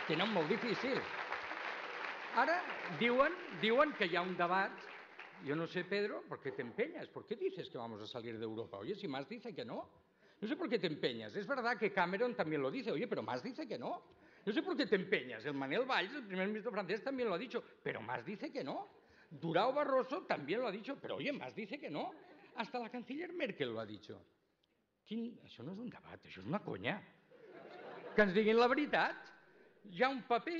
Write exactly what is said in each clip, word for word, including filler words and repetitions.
tenen molt difícil. Ara diuen, diuen que hi ha un debat. Yo no sé, Pedro, ¿por qué te empeñas? ¿Por qué dices que vamos a salir de Europa? Oye, si Mas dice que no. No sé por qué te empeñas. Es verdad que Cameron también lo dice. Oye, pero Mas dice que no. No sé por qué te empeñas. El Manuel Valls, el primer ministro francés, también lo ha dicho. Pero Mas dice que no. Durão Barroso también lo ha dicho. Pero oye, Mas dice que no. Hasta la canciller Merkel lo ha dicho. Quin... Això no és un debat, això és una conya. Que ens diguin la veritat. Hi ha un paper,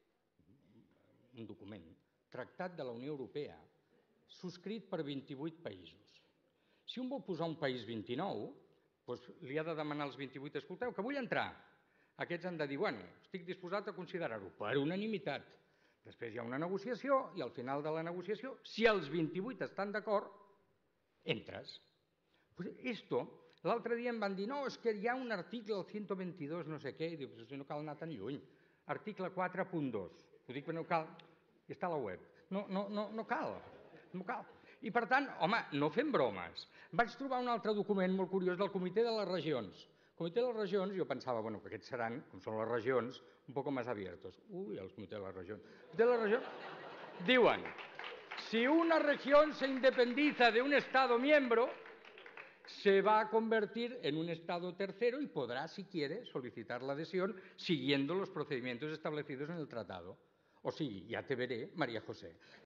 un document, Tractat de la Unió Europea, subscrit per vint-i-vuit països. Si un vol posar un país vint-i-nou, doncs li ha de demanar als vint-i-vuit, escolteu, que vull entrar. Aquests han de dir, bueno, estic disposat a considerar-ho per unanimitat. Després hi ha una negociació i al final de la negociació, si els vint-i-vuit estan d'acord, entres. Pues esto, l'altre dia em van dir, no, és que hi ha un article, el ciento veintidós, no sé què, i diu, pues no cal anar tan lluny. Article quatre punt dos. Ho dic, però no cal, i està a la web. No, no, no, no cal, no cal. I per tant, home, no fem bromes. Vaig trobar un altre document molt curiós del Comitè de les Regions. El Comitè de les Regions, jo pensava, bueno, que aquests seran, com són les regions, un poco más abiertos. Ui, el Comitè de les Regions. El Comitè de les Regions diuen, si una región se independiza de un Estado miembro, se va a convertir en un Estado tercero y podrá, si quiere, solicitar la adhesión siguiendo los procedimientos establecidos en el tratado. O sigui, ja te veré, María José.